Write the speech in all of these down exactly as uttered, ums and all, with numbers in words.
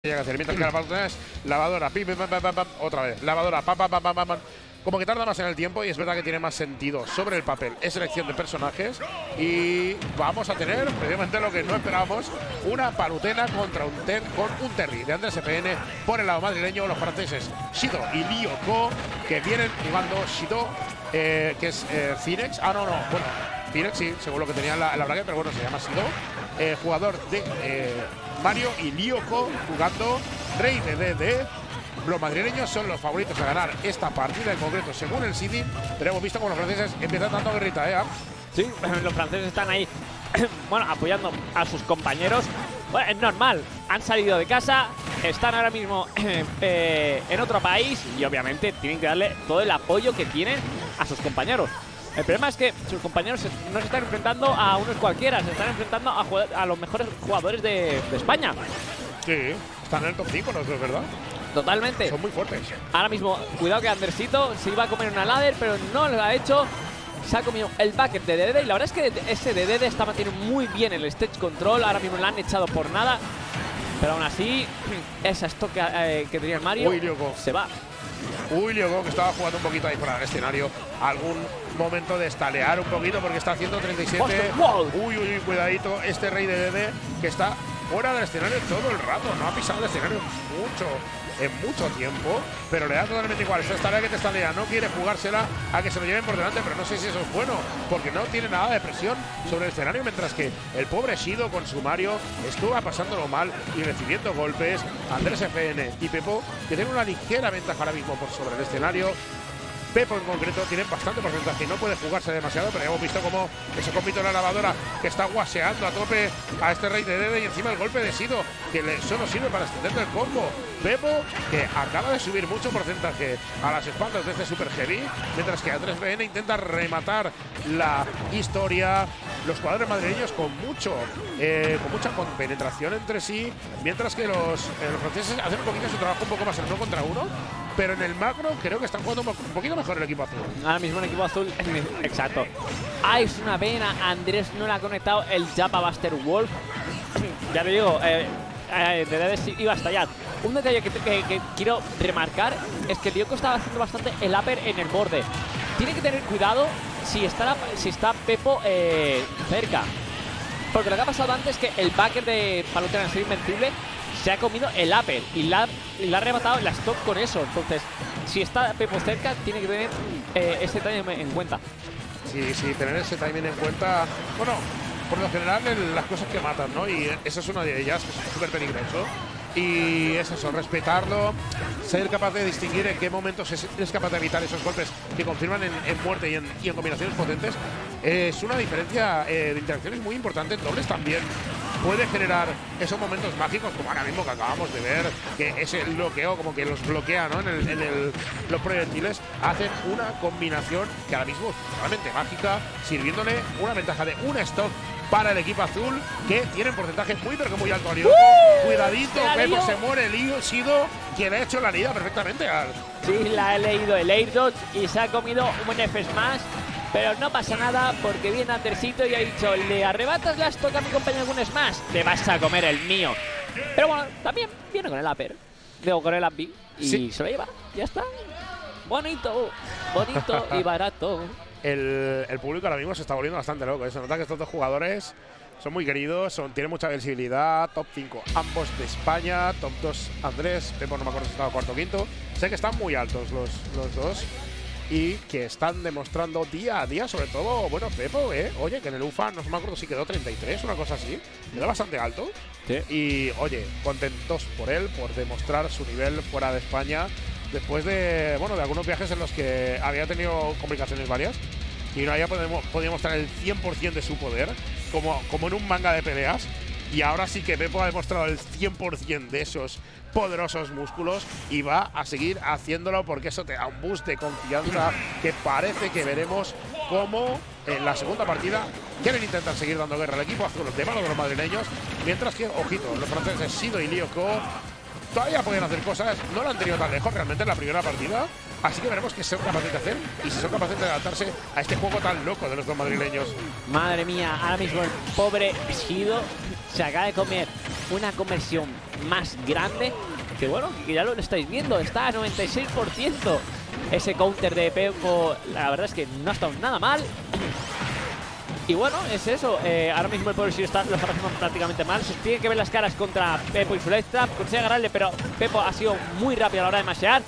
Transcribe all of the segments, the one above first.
Llega a hacer, mientras que la palutena es lavadora, pim, pim, pam, pam, pam, otra vez, lavadora, pam, pam, pam, pam, pam, pam. Como que tarda más en el tiempo y es verdad que tiene más sentido sobre el papel. Es selección de personajes y vamos a tener, precisamente lo que no esperábamos, una palutena contra un ter con un Terry de Andrés F N por el lado madrileño. Los franceses Shido y Lyoko, que vienen jugando Shido, eh, que es eh, Phoenix. Ah, no, no, bueno, Phoenix sí, según lo que tenía en la, en la braga, pero bueno, se llama Shido. Eh, jugador de eh, Mario, y Lyoko jugando Rey de D D. Los madrileños son los favoritos a ganar esta partida en concreto, según el seeding, pero hemos visto como los franceses empiezan dando guerrita, ¿eh? Sí, los franceses están ahí, bueno, apoyando a sus compañeros. Bueno, es normal, han salido de casa, están ahora mismo eh, en otro país y obviamente tienen que darle todo el apoyo que tienen a sus compañeros. El problema es que sus compañeros no se están enfrentando a unos cualquiera, se están enfrentando a, a los mejores jugadores de, de España. Sí, están en el top cinco, ¿no es verdad? Totalmente. Son muy fuertes. Ahora mismo, cuidado que Andersito se iba a comer una ladder, pero no lo ha hecho. Se ha comido el bucket de Dede y la verdad es que ese de Dede está manteniendo muy bien el stage control. Ahora mismo lo han echado por nada, pero aún así, esa stock que, eh, que tenía el Mario Uy, Lyoko. se va. Uy, Lyoko, que estaba jugando un poquito ahí fuera del escenario. Algún momento de estalear un poquito porque está haciendo treinta y siete. Uy, uy, cuidadito. Este Rey de Dede que está fuera del escenario todo el rato. No ha pisado el escenario mucho. En mucho tiempo, pero le da totalmente igual. Esa tarea que te estalea, no quiere jugársela a que se lo lleven por delante, pero no sé si eso es bueno, porque no tiene nada de presión sobre el escenario, mientras que el pobre Shido con su Mario estuvo pasándolo mal y recibiendo golpes. Andrés F N y Pepo, que tienen una ligera ventaja ahora mismo por sobre el escenario. Pepo en concreto tiene bastante porcentaje y no puede jugarse demasiado, pero hemos visto como ese compito de la lavadora que está guaseando a tope a este Rey de Dede y encima el golpe de Shido que le solo sirve para extender el combo. Pepo que acaba de subir mucho porcentaje a las espaldas de este Super Heavy, mientras que Andrés B N intenta rematar la historia. Los jugadores madrileños con mucho, eh, con mucha penetración entre sí, mientras que los, eh, los franceses hacen un poquito su trabajo un poco más en uno contra uno, pero en el macro creo que están jugando un poquito mejor el equipo azul. Ahora mismo el equipo azul, exacto. Ah, es una pena, Andrés no le ha conectado el Japa Buster Wolf. Ya te digo, eh, eh, de Dede iba a estallar. Un detalle que, que, que quiero remarcar es que Lyoko estaba haciendo bastante el upper en el borde. Tiene que tener cuidado si está, la, si está Pepo eh, cerca. Porque lo que ha pasado antes es que el backer de palutena en ser invencible se ha comido el upper y la, y la ha arrebatado la stock con eso. Entonces, si está Pepo cerca, tiene que tener eh, ese timing en cuenta. Sí, sí, tener ese timing en cuenta. Bueno, por lo general, el, las cosas que matan, ¿no? Y esa es una de ellas, que es súper peligroso. Y es eso, respetarlo, ser capaz de distinguir en qué momentos es, es capaz de evitar esos golpes que confirman en, en muerte y en, y en combinaciones potentes. Es una diferencia eh, de interacciones muy importante en dobles también. Puede generar esos momentos mágicos, como ahora mismo que acabamos de ver, que ese bloqueo como que los bloquea, ¿no? En, el, en el, los proyectiles, hacen una combinación que ahora mismo es totalmente mágica, sirviéndole una ventaja de un stock para el equipo azul, que tienen porcentaje muy pero que muy alto. ¡Uh! Cuidadito, Pepo se muere, Lío, Shido, quien ha hecho la liga perfectamente. Al... Sí, la he leído el air dodge y se ha comido un F smash, pero no pasa nada porque viene Andersito y ha dicho, le arrebatas las toca a mi compañero con un smash, te vas a comer el mío. Pero bueno, también viene con el upper, digo con el up B y sí, se lo lleva, ya está. Bonito, bonito y barato. El, el público ahora mismo se está volviendo bastante loco. Se nota que estos dos jugadores son muy queridos, son, tienen mucha visibilidad. Top cinco ambos de España, top dos Andrés, Pepo no me acuerdo si estaba cuarto o quinto. Sé que están muy altos los, los dos y que están demostrando día a día, sobre todo, bueno, Pepo, ¿eh? Oye, que en el U F A no me acuerdo si quedó treinta y tres, una cosa así. Quedó bastante alto. Sí. Y, oye, contentos por él, por demostrar su nivel fuera de España. Después de, bueno, de algunos viajes en los que había tenido complicaciones varias y no había podido mostrar el cien por cien de su poder, como, como en un manga de peleas. Y ahora sí que Pepo ha demostrado el cien por cien de esos poderosos músculos y va a seguir haciéndolo porque eso te da un boost de confianza que parece que veremos cómo en la segunda partida quieren intentar seguir dando guerra al equipo azul de mano de los madrileños, mientras que, ojito, los franceses Shido y Lyoko todavía pueden hacer cosas. No lo han tenido tan lejos realmente en la primera partida. Así que veremos qué son capaces de hacer y si son capaces de adaptarse a este juego tan loco de los dos madrileños. Madre mía, ahora mismo el pobre Shido se acaba de comer una conversión más grande. Que bueno, que ya lo estáis viendo, está a noventa y seis por ciento. Ese counter de Pepo, la verdad es que no ha estado nada mal. Y bueno, es eso. Eh, ahora mismo el pobre Shido está, lo está pasando prácticamente mal. Se tiene que ver las caras contra Pepo y su Light Trap. Consigue agarrarle, pero Pepo ha sido muy rápido a la hora de mashear.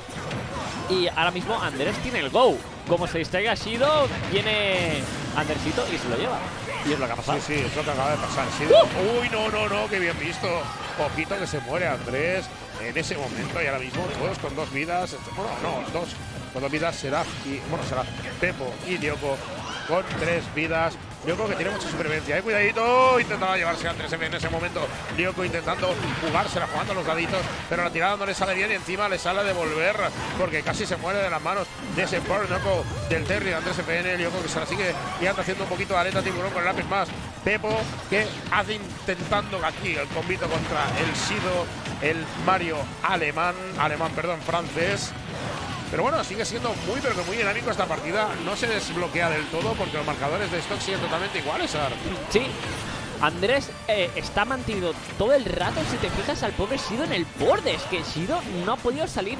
Y ahora mismo Andrés tiene el go. Como se distraiga Shido, viene Andersito y se lo lleva. Y es lo que ha pasado. Sí, sí, es lo que acaba de pasar. Shido. Uh. Uy, no, no, no, qué bien visto. Poquito que se muere Andrés en ese momento y ahora mismo todos con dos vidas. Bueno, no, dos. Con dos vidas será y bueno, será Pepo y Lyoko con tres vidas. Lyoko que tiene mucha supervivencia. ¡Eh, cuidadito! Intentaba llevarse a Andrés en ese momento. Lyoko intentando jugársela, jugando los daditos, pero la tirada no le sale bien y encima le sale a devolver porque casi se muere de las manos de ese power knocko del Terry de Andrés F N. Lyoko que se la sigue y anda haciendo un poquito de aleta tiburón con el lápiz más. Pepo que hace intentando aquí el combito contra el Shido, el Mario alemán, alemán, perdón, francés. Pero bueno, sigue siendo muy, pero que muy dinámico esta partida. No se desbloquea del todo porque los marcadores de stock siguen totalmente iguales, Ar. Sí, Andrés eh, está mantenido todo el rato, si te fijas, al pobre Shido en el borde. Es que Shido no ha podido salir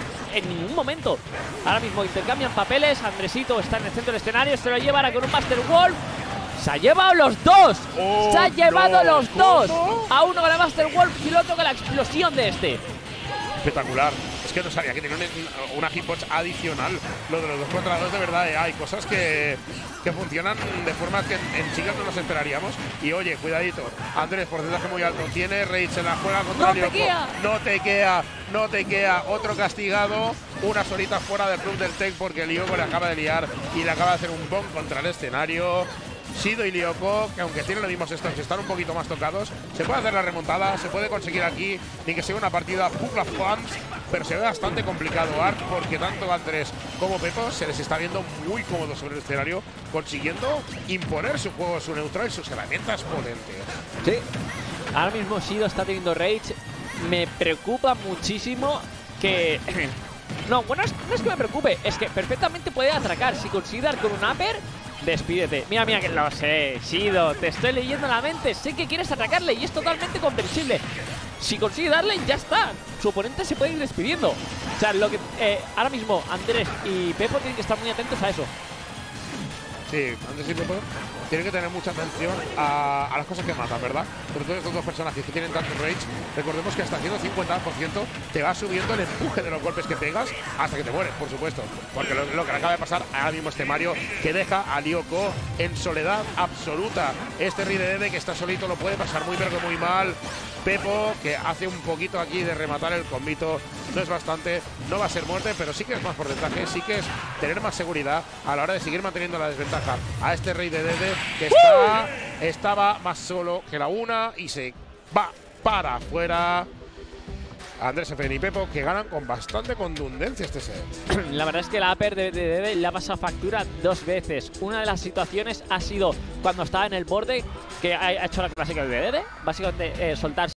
en ningún momento. Ahora mismo intercambian papeles. Andresito está en el centro del escenario, se lo lleva ahora con un Master Wolf. ¡Se ha llevado los dos! Oh, ¡Se ha llevado no. los dos! ¿Cómo? A uno con la Master Wolf y el otro con la explosión de este. Espectacular. Es que no sabía que tenía una, una hitbox adicional. Lo de los dos contra dos, de verdad, eh, hay cosas que, que funcionan de forma que en, en chicas no nos esperaríamos. Y oye, cuidadito. Andrés, porcentaje muy alto. Tiene Rage, se la juega contra ¡No Lyoko. te queda! No te queda, no te queda. Otro castigado. Unas horitas fuera del club del Tech porque Lyoko le acaba de liar y le acaba de hacer un bomb contra el escenario. Shido y Lyoko, que aunque tienen los mismos stocks, están un poquito más tocados. Se puede hacer la remontada, se puede conseguir aquí, ni que sea una partida full of fun, pero se ve bastante complicado, Ark, porque tanto Andrés como Pepo se les está viendo muy cómodos sobre el escenario, consiguiendo imponer su juego, su neutral y sus herramientas potentes. Sí. Ahora mismo Shido está teniendo Rage. Me preocupa muchísimo que... No, bueno, es, no es que me preocupe, es que perfectamente puede atracar. Si consigue dar con un upper, despídete. Mira, mira, que lo sé, Shido, te estoy leyendo la mente. Sé que quieres atacarle y es totalmente comprensible. Si consigue darle, ya está. Su oponente se puede ir despidiendo. O sea, lo que eh, ahora mismo Andrés y Pepo tienen que estar muy atentos a eso. Sí, Andrés y Pepo tienen que tener mucha atención a, a las cosas que matan, ¿verdad? Sobre todo estos dos personajes que tienen tanto rage. Recordemos que hasta haciendo cincuenta por ciento te va subiendo el empuje de los golpes que pegas hasta que te mueres, por supuesto. Porque lo, lo que le acaba de pasar ahora mismo este Mario, que deja a Lyoko en soledad absoluta. Este Rey de Dede que está solito lo puede pasar muy pero que muy mal. Pepo, que hace un poquito aquí de rematar el combito, no es bastante, no va a ser muerte, pero sí que es más porcentaje, sí que es tener más seguridad a la hora de seguir manteniendo la desventaja a este Rey de Dede, que está, estaba más solo que la una y se va para afuera. Andrés F N y Pepo, que ganan con bastante contundencia este set. La verdad es que la upper de Dede le ha pasado factura dos veces. Una de las situaciones ha sido cuando estaba en el borde, que ha hecho la clásica de Dede, básicamente eh, soltar